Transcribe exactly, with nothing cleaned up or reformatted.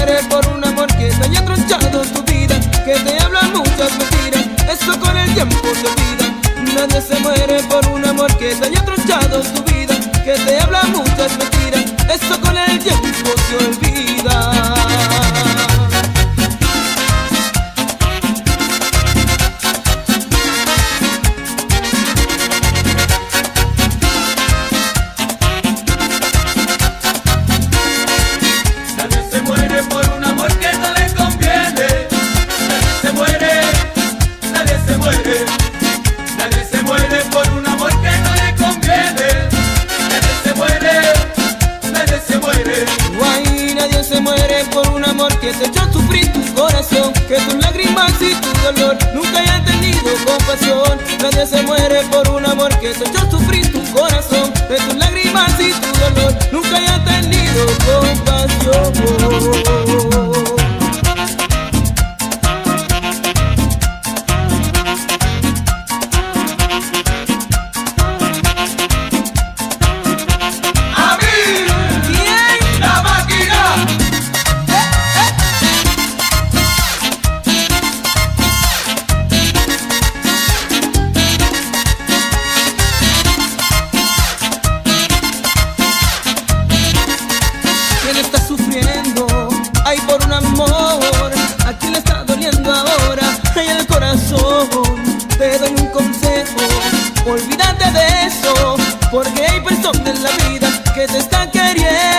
muere por un amor que te haya tronchado tu vida, que te habla muchas mentiras, eso con el tiempo se olvida. Nadie se muere por un amor que te haya tronchado tu vida, que te habla muchas mentiras, eso con el tiempo se olvida. Que te echó a sufrir tu corazón, que tus lágrimas y tu dolor nunca hayan tenido compasión. Nadie se muere por un amor que te echó a sufrir tu corazón, que tus lágrimas y tu dolor nunca hayan tenido compasión. Te doy un consejo, olvídate de eso, porque hay personas en la vida que te están queriendo.